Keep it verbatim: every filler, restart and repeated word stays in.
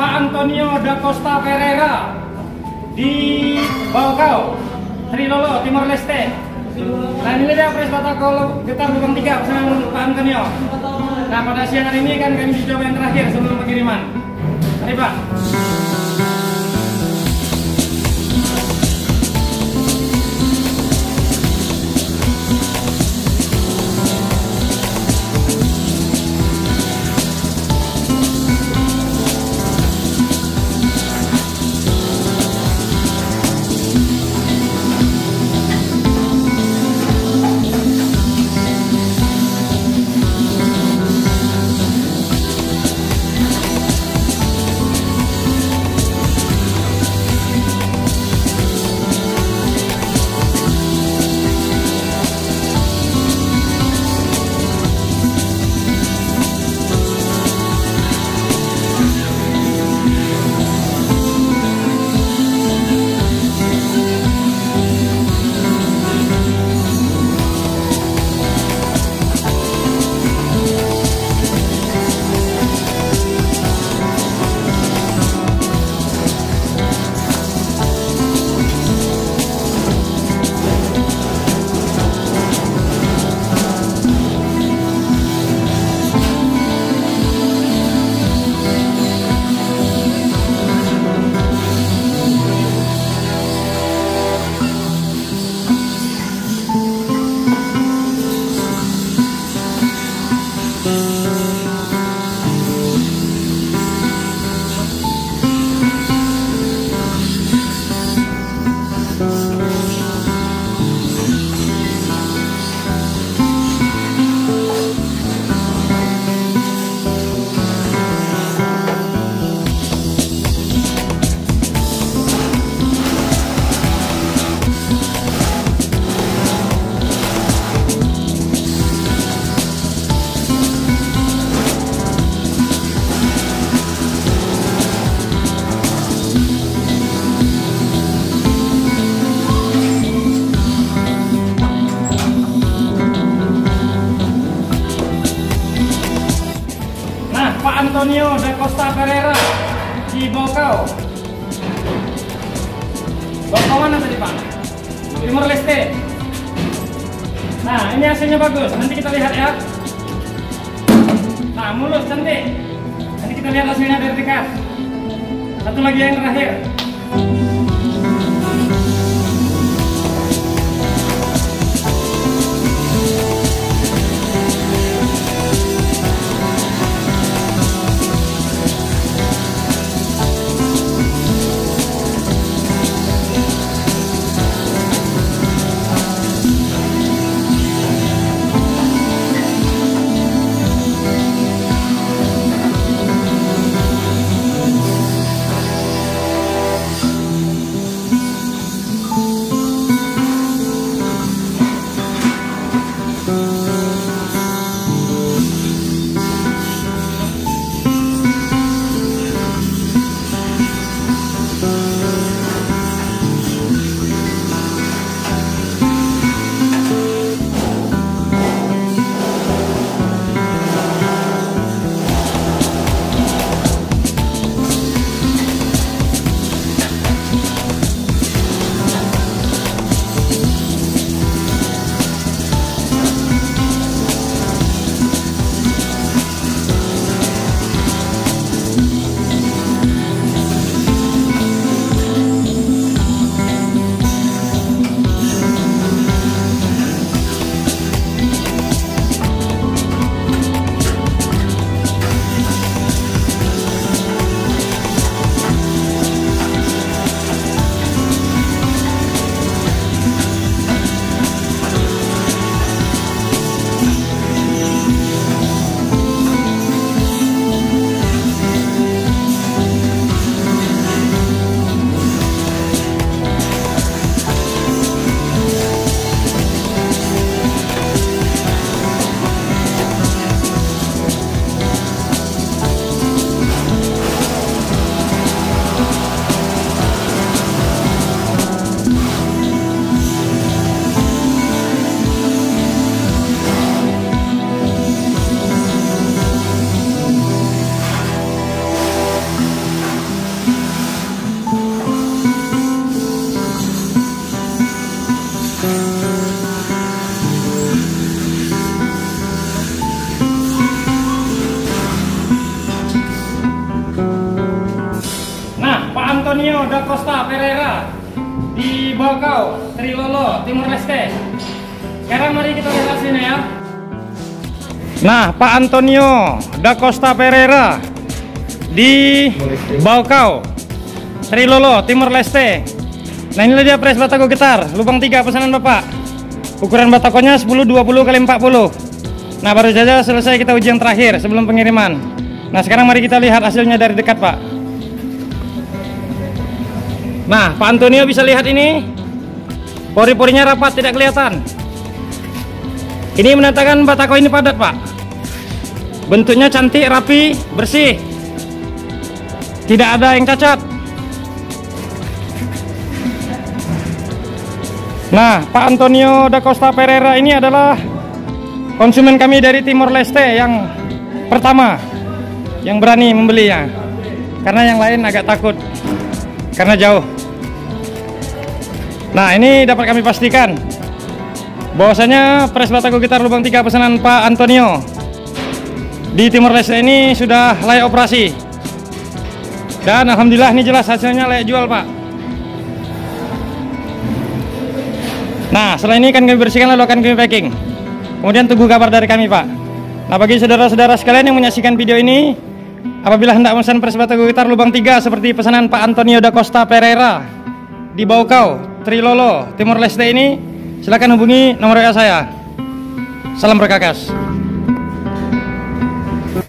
Pak Antonio da Costa Pereira di Baucau, Trilolo, Timor Leste. Nah, ini dia Pres Batako Getar Lubang tiga pesanan Pak Antonio. Nah, pada siang hari ini kan kami coba yang terakhir sebelum pengiriman. Mari Pak. Antonio da Costa Pereira di Baucau. Baucau mana tadi Pak? Timor Leste. Nah, ini hasilnya bagus. Nanti kita lihat ya. Nah, mulus cantik. Nanti kita lihat hasilnya dari dekat. Satu lagi yang terakhir. da Costa Pereira di Baucau, Trilolo, Timor Leste. Sekarang mari kita lihat hasilnya ya. Nah, Pak Antonio da Costa Pereira di Baucau, Trilolo, Timor Leste. Nah, inilah dia pres batako getar lubang tiga pesanan Bapak. Ukuran batakonya sepuluh dua puluh kali empat puluh. Nah, baru saja selesai kita uji yang terakhir sebelum pengiriman. Nah, sekarang mari kita lihat hasilnya dari dekat, Pak. Nah, Pak Antonio bisa lihat ini. Pori-porinya rapat, tidak kelihatan. Ini menandakan batako ini padat, Pak. Bentuknya cantik, rapi, bersih. Tidak ada yang cacat. Nah, Pak Antonio da Costa Pereira ini adalah konsumen kami dari Timor Leste yang pertama yang berani membelinya. Karena yang lain agak takut karena jauh. Nah, ini dapat kami pastikan bahwasanya pres batako gitar lubang tiga pesanan Pak Antonio di Timor Leste ini sudah layak operasi. Dan alhamdulillah ini jelas hasilnya layak jual, Pak. Nah, setelah ini akan kami bersihkan lalu akan kami packing. Kemudian tunggu kabar dari kami, Pak. Nah, bagi saudara-saudara sekalian yang menyaksikan video ini, apabila hendak memesan pres batako gitar lubang tiga seperti pesanan Pak Antonio da Costa Pereira di Baucau, Trilolo, Timor Leste ini, silakan hubungi nomor W A saya. Salam berkakas.